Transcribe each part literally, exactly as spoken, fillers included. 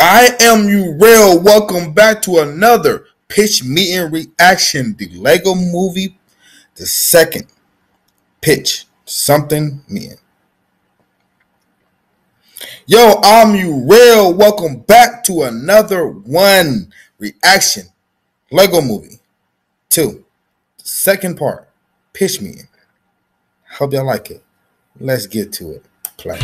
I am you real. Welcome back to another pitch meeting reaction. The Lego movie, the second pitch, something meeting. Yo, I'm you real. Welcome back to another one reaction. Lego movie two, the second part, pitch meeting. Hope y'all like it. Let's get to it. Play.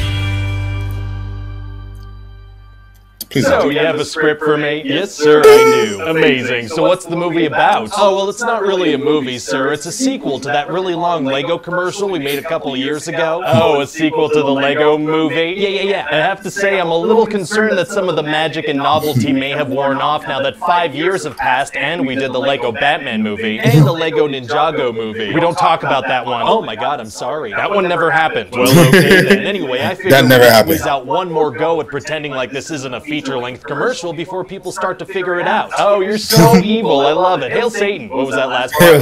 Please so, you have a script for me? Yes, sir, I do. Amazing. So what's the movie about? Oh, well, it's not really a movie, sir. It's a sequel to that really long Lego commercial we made a couple of years ago. Oh, a sequel to the Lego movie? Yeah, yeah, yeah. I have to say, I'm a little concerned that some of the magic and novelty may have worn off now that five years have passed and we did the Lego Batman movie and the Lego Ninjago movie. We don't talk about that one. Oh my god, I'm sorry. That one never happened. Well, okay then. Anyway, I figured that never happened. Squeeze out one more go at pretending like this isn't a feature feature-length commercial before people start to figure it out. Oh, you're so evil. I love it. Hail Satan. What was that last part?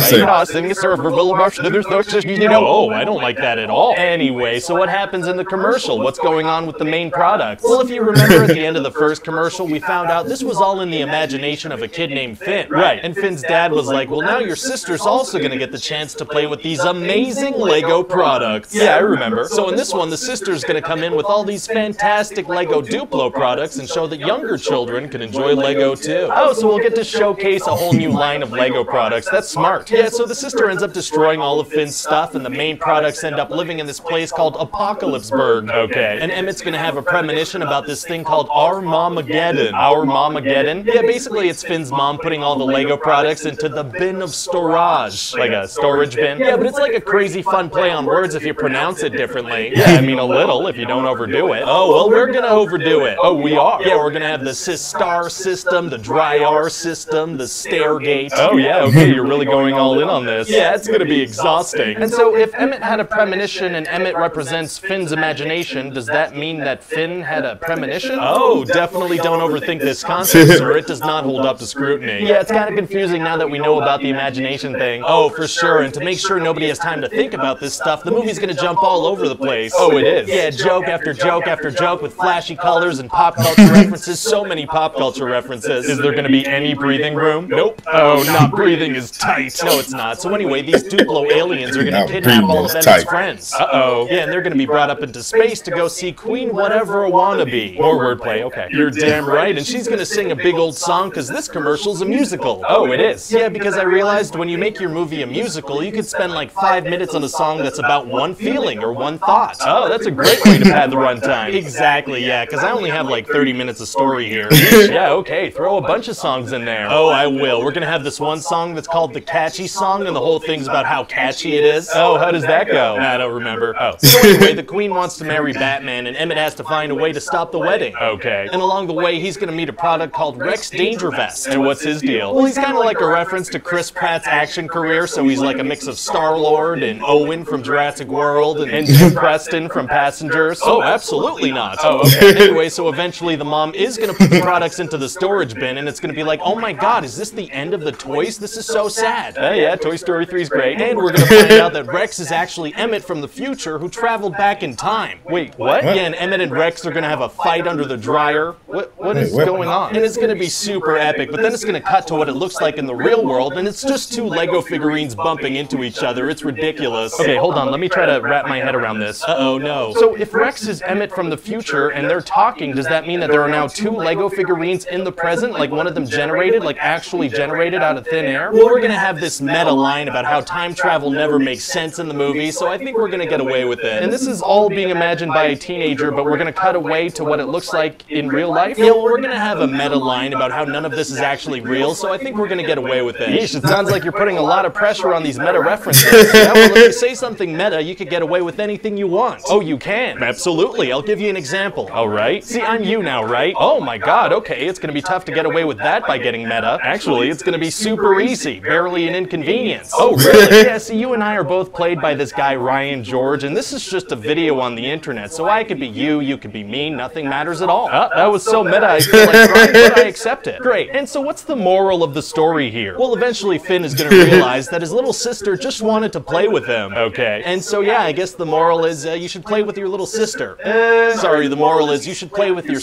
You know, oh, I don't like that at all. Anyway, so what happens in the commercial? What's going on with the main product? Well, if you remember at the end of the first commercial, we found out this was all in the imagination of a kid named Finn. Right. And Finn's dad was like, well, now your sister's also going to get the chance to play with these amazing Lego products. Yeah, I remember. So in this one, the sister's going to come in with all these fantastic Lego Duplo products and show that younger children can enjoy Lego too. Oh, so we'll get to showcase a whole new line of Lego products. That's smart. Yeah, so the sister ends up destroying all of Finn's stuff and the main products end up living in this place called Apocalypseburg. Okay. And Emmett's gonna have a premonition about this thing called Our Momageddon. Our Momageddon? Yeah, basically it's Finn's mom putting all the Lego products into the bin of storage. Like a storage bin? Yeah, but it's like a crazy fun play on words if you pronounce it differently. Yeah, I mean a little if you don't overdo it. Oh, well, we're gonna overdo it. Oh, we are? Yeah, we're gonna have the Sistar system, the Dry-R system, the Stairgate. Oh yeah, okay, you're really going all in on this. Yeah, it's gonna be exhausting. And so if Emmett had a premonition and Emmett represents Finn's imagination, does that mean that Finn had a premonition? Oh, definitely don't overthink this concept, sir. It does not hold up to scrutiny. Yeah, it's kind of confusing now that we know about the imagination thing. Oh, for sure, and to make sure nobody has time to think about this stuff, the movie's gonna jump all over the place. Oh, it is? Yeah, joke after joke after joke with flashy colors and pop culture references. So many pop culture references. Is there gonna be any breathing room? Nope. Oh, not breathing is tight. No, it's not. So anyway, these Duplo aliens are gonna kidnap all of Emmett's friends. Uh-oh. Yeah, and they're gonna be brought up into space to go see Queen Whatever a Wannabe. More wordplay, okay. You're damn right, and she's gonna sing a big old song because this commercial's a musical. Oh, it is? Yeah, because I realized when you make your movie a musical, you could spend like five minutes on a song that's about one feeling or one thought. Oh, that's a great way to pad the runtime. Exactly, yeah, because I only have like thirty minutes of story here. Yeah, okay, throw a bunch of songs in there. Oh, I will. We're gonna have this one song that's called the Catchy Song, and the whole thing's about how catchy it is. Oh, how does that go? I don't remember. Oh. So anyway, the Queen wants to marry Batman, and Emmett has to find a way to stop the wedding. Okay. And along the way, he's gonna meet a product called Rex Dangervest. And what's his deal? Well, he's kind of like a reference to Chris Pratt's action career, so he's like a mix of Star-Lord and Owen from Jurassic World and, and Jim Preston from Passengers. Oh, absolutely not. Oh, okay. Anyway, so eventually the mom is gonna put the products into the storage bin, and it's gonna be like, oh my god, is this the end of the toys? This is so sad. Uh, yeah, Toy Story three is great. And we're gonna find out that Rex is actually Emmett from the future who traveled back in time. Wait, what? Yeah, and Emmett and Rex are gonna have a fight under the dryer. What, what is Wait, going on? And it's gonna be super epic, but then it's gonna cut to what it looks like in the real world, and it's just two Lego figurines bumping into each other. It's ridiculous. Okay, hold on, let me try to wrap my head around this. Uh-oh, no. So if Rex is Emmett from the future and they're talking, does that mean that there are now two Lego figurines in the present, like one of them generated, like actually generated out of thin air? Well, we're gonna have this meta line about how time travel never makes sense in the movie, so I think we're gonna get away with it. And this is all being imagined by a teenager, but we're gonna cut away to what it looks like in real life. Yeah, well, we're gonna have a meta line about how none of this is actually real, so I think we're gonna get away with it. Yeesh, it sounds like you're putting a lot of pressure on these meta references. Yeah, well, if you say something meta, you could get away with anything you want. Oh, you can? Absolutely, I'll give you an example. All right. See, I'm you now, right? Oh my god, okay, it's gonna be tough to get away with that by getting meta. Actually, it's gonna be super easy, barely an inconvenience. Oh, really? Yeah, see, you and I are both played by this guy, Ryan George, and this is just a video on the internet, so I could be you, you could be me, nothing matters at all. Uh, that was so meta, I feel like crying, but I accept it. Great. And so what's the moral of the story here? Well, eventually Finn is gonna realize that his little sister just wanted to play with him. Okay. And so, yeah, I guess the moral is uh, you should play with your little sister. Uh, sorry, the moral is you should play with your sister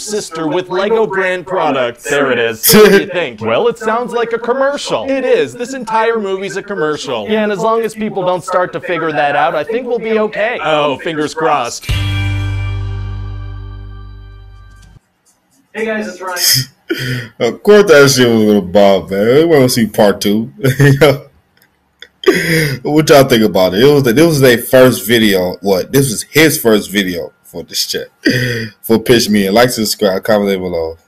together with Lego brand products. There it is. So what do you think? Well, it sounds like a commercial. It is. This entire movie's a commercial. Yeah, and as long as people don't start to figure that out, I think we'll be okay. Oh, fingers crossed. Hey guys, it's Ryan. Of course that shit was gonna bomb, man. We want to see part two. What y'all think about it? It was this was their first video. What? This was his first video for this chat. For Pitch Me. And like, subscribe, comment below.